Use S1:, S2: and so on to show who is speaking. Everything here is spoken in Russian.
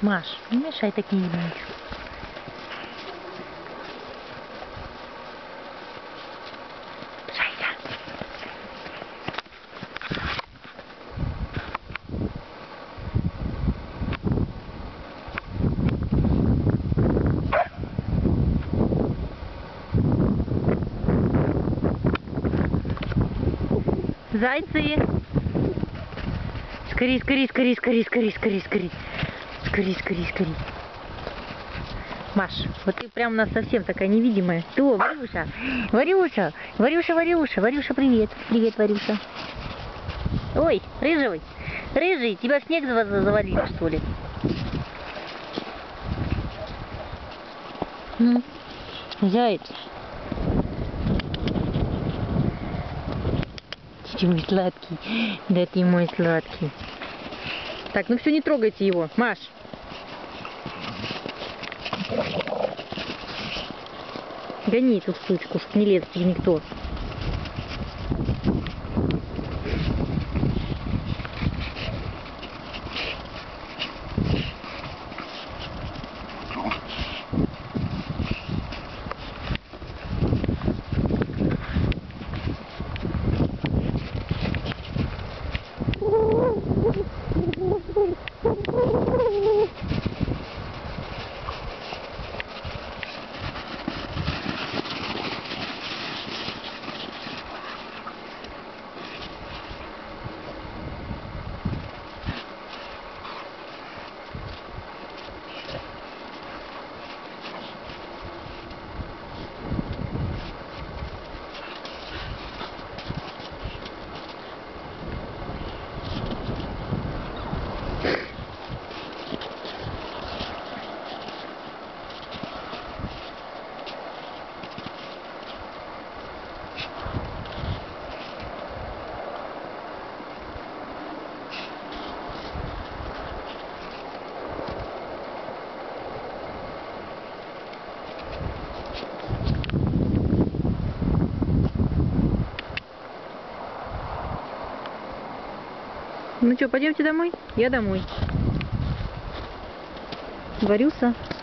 S1: Маш, не мешай так не видно. Зайцы! Скорей, скорей, скорей, скорей, скорей, скорей, скорей. Скорей, скорей, скорей. Маш, вот ты прям у нас совсем такая невидимая. Что, Варюша? Варюша! Варюша, Варюша! Варюша, привет! Привет, Варюша! Ой, рыжий! Рыжий, тебя в снег завалили, что ли? Заяц! Ты мой сладкий. Да ты мой сладкий. Так, ну все, не трогайте его. Маш. Гони эту сучку, чтоб не лез никто. Ну что, пойдемте домой? Я домой. Варюса.